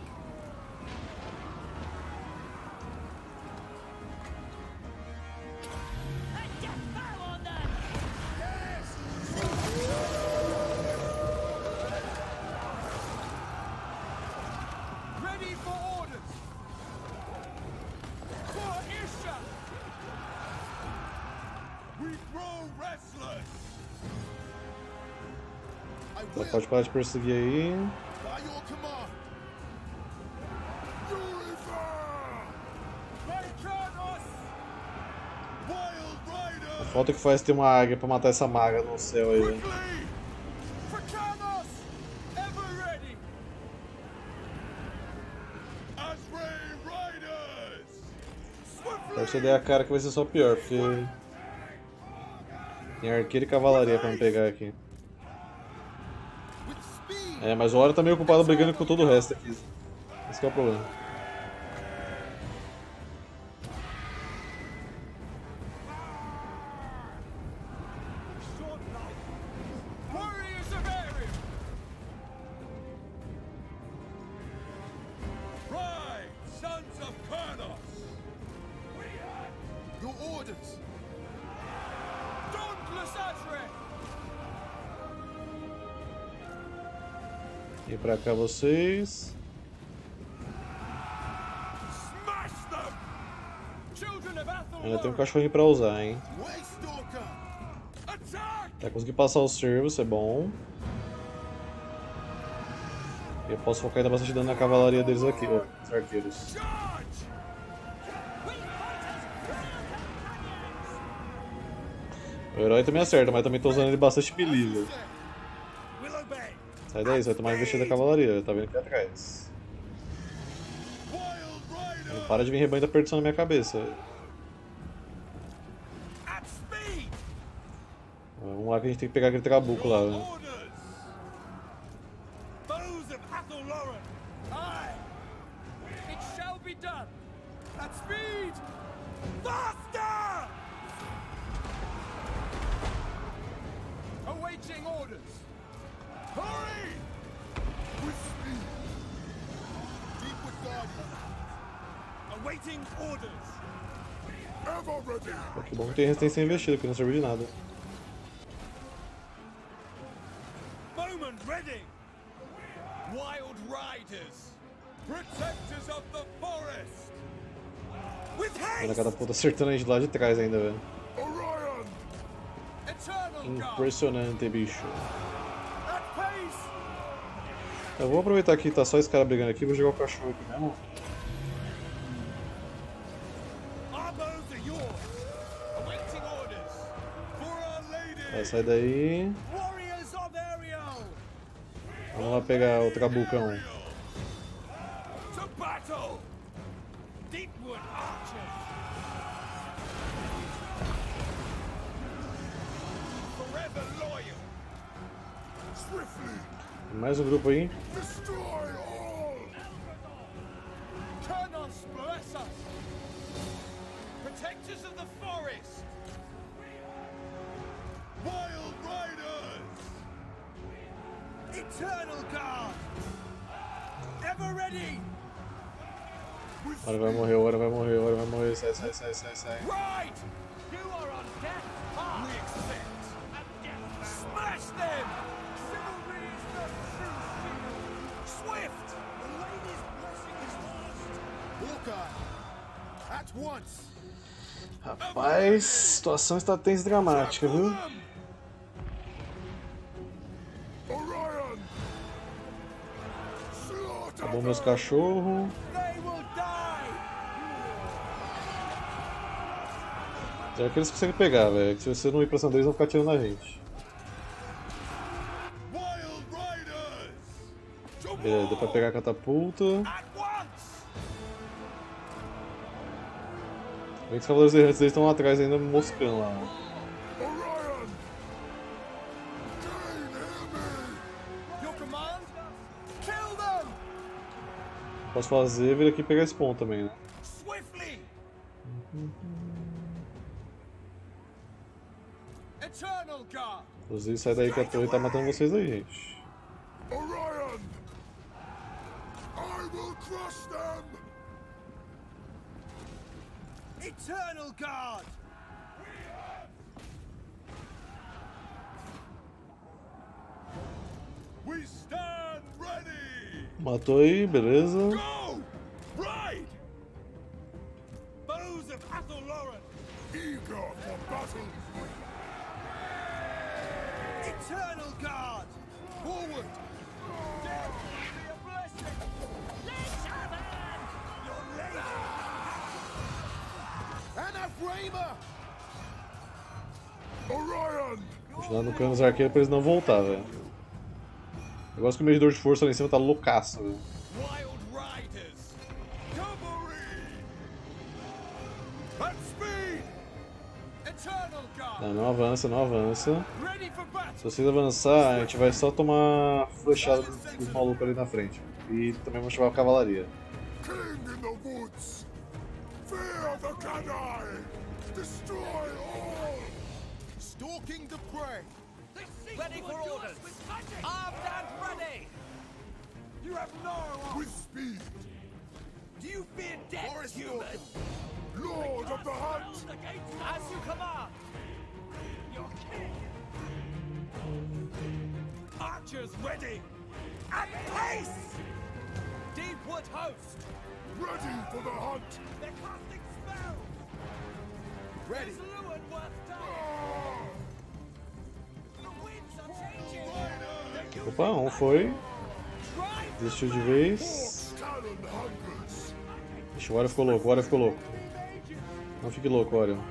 Ready for orders! For Isha! We grow restless!
I
Ela
will,
pode parar de perseguir aí.
by your command! Unifer!
Lycanos! Wild Riders!
Falta que faz ter uma águia pra matar essa maga no céu aí.
Quickly! Fracanos! Ever ready! Azrae Riders!
Deve ser
Swiftly!
der a cara que vai ser só pior, porque tem arqueiro e cavalaria pra me pegar aqui.
With speed!
É, mas o Orion tá meio ocupado brigando com todo o resto aqui. Esse que é o problema.
Short life! Warriors of Ariel! Rise, sons of Kurnos!
Your orders!
Dauntless Azrae!
E pra cá vocês.
Smash them! Children of Athel
Ainda tem um cachorrinho pra usar, hein.
Waystalker!
Attack!
Já consegui passar o servo, isso é bom. E eu posso focar ainda bastante dano na cavalaria deles aqui, ó, os arqueiros.
Charge!
O herói também acerta, mas também tô usando ele bastante melee, velho.
Will obey!
Sai daí, você vai tomar investida da cavalaria, tá vendo aqui atrás.
Wild Riders!
Não para de vir rebanho da perdição na minha cabeça.
At speed!
Vamos lá que a gente tem que pegar aquele trabuco lá, né?
Orders! Foes of Athel Lauren! Aye! It shall be done! At speed! Faster! Awaiting orders! Hurry!
With speed! Deepwood Guardian!
Awaiting orders!
Ever ready!
Pô, que bom que tem resistência investida, que não serve de nada.
Bowman ready! Wild Riders! Protectors of the forest! With
Olha
haste!
cada puta acertando a gente lá de trás ainda, velho.
Orion!
Eternal Guard!
Impressionante, bicho.
At pace!
Eu vou aproveitar que tá só esse cara brigando aqui e vou jogar o cachorro aqui mesmo.
Our bows are yours! Awaiting orders! For our lady!
Vai, sai daí.
Warriors of Ariel!
Vamos lá pegar o trabucão.
To battle! Deepwood archers!
Swiftly
Mais um grupo aí.
destroy all.
Kurnos bless us! Protectors of the forest!
Wild Riders!
Eternal Guard! Ever ready!
Agora vai morrer, agora vai morrer, agora vai morrer. Sai, sai, sai, sai, sai.
Right! You are on death path! We accept! Smash them! Chivalry is the true Swift! The lady's blessing is lost!
Hawkeye, at once.
Rapaz, a situação está tensa e dramática, viu?
Orion. Slaughter
Acabou meus cachorros.
They will die!
Será que eles conseguem pegar, velho? Se você não ir pra cima deles, vão ficar atirando na gente.
Wild Riders!
Beleza, deu pra pegar a catapulta.
At once!
Vê que os cavaleiros errantes deles estão lá atrás ainda moscando lá.
Orion. Kane, hear me.
Your command? Kill them!
Posso fazer, vir aqui pegar esse ponto também, né?
Swiftly! Eternal Guard!
Inclusive, sai daí que a torre tá matando vocês aí, gente.
Orion. I will crush them.
Eternal Guard!
We stand ready!
Matou aí, beleza.
Go! Ride!
Bows of Athelloren!
Eager for battle.
Eternal Guard! Forward! Death be a blessing! Let's have it! Your lady!
Anathema. Orion.
Continuar no cano dos arqueiros pra eles não voltar, velho. Eu gosto que o medidor de força lá em cima tá loucaço, velho.
Wild Riders!
Cavalry! At speed!
Eternal Guard!
Não, não avança, não avança.
Ready for battle!
Se vocês avançar, a gente vai só tomar flechada dos malucos ali na frente. E também vamos chamar a cavalaria.
King in the woods. Fear the Khanai. Destroy all.
Stalking the prey! Ready for orders! Armed and ready! You have no
With speed.
Do you fear death,
Forest
human?
Stalker. Lord of the hunt.
As you command! Your king! Archers ready! At pace! Deepwood host!
Ready for the hunt.
They're casting spells!
Ready.
Is Lewin worth dying?
Ah!
The winds are changing!
Opa, um foi.
Drive
Desistiu de vez.
Talon hungers.
Ixi, o Wario ficou louco, o Wario ficou louco. Não fique louco, Wario.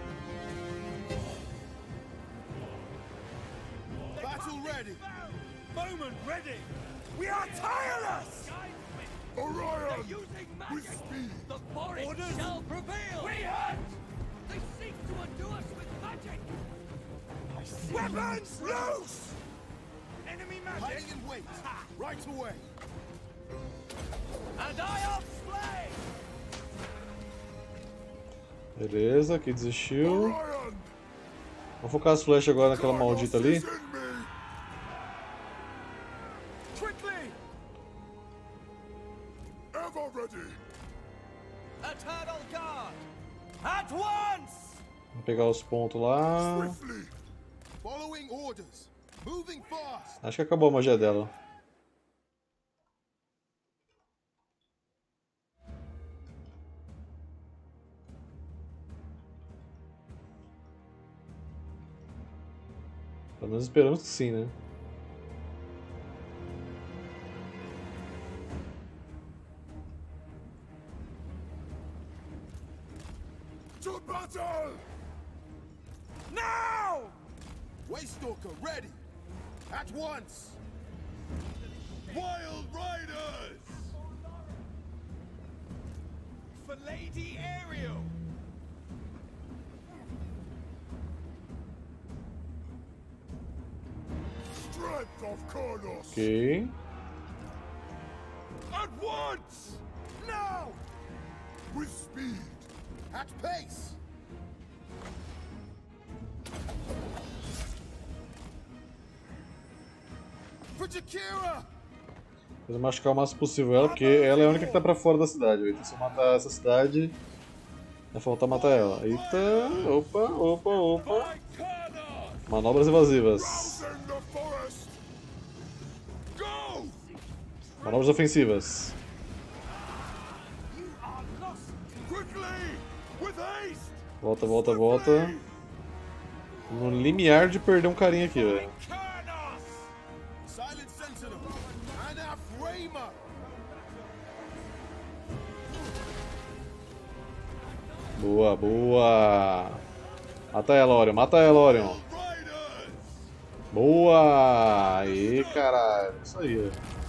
battle ready! Bowman ready! We are tireless!
Orion.
Using
With
magic!
speed.
The forest Orders. Shall prevail! We hunt! They seek to undo us with magic! Weapons loose! Enemy magic!
Hiding in wait. Right away.
And I slay!
Beleza, aqui desistiu.
Orion.
Vamos focar as flechas agora naquela maldita ali.
Is in me.
Quickly!
Ever ready.
Eternal Guard! At once!
Vamos pegar os pontos lá.
Swiftly. Following orders. Moving fast.
Acho que acabou a magia dela. Pelo menos esperamos que sim, né?
To battle.
Now!
Waystalker ready. At once.
Wild Riders!
For Lady Ariel!
Strength. of Kronos.
Ok.
At once! Now!
With speed.
At pace! For Jakira!
Vou machucar o máximo possível ela, porque ela é a única que tá pra fora da cidade. Então se eu matar essa cidade, vai faltar matar ela. Eita, opa, opa, opa. Manobras evasivas.
Rousing the forest.
Go!
Manobras ofensivas.
You are lost! Quickly! With haste!
Volta, volta, volta. No limiar de perder um carinha aqui, velho.
Kurnos! Silent Sentinel! And our Framer!
Boa, boa. Mata ela, Orion. Mata ela, Orion.
Riders!
Boa! Aí, caralho. Isso aí, velho.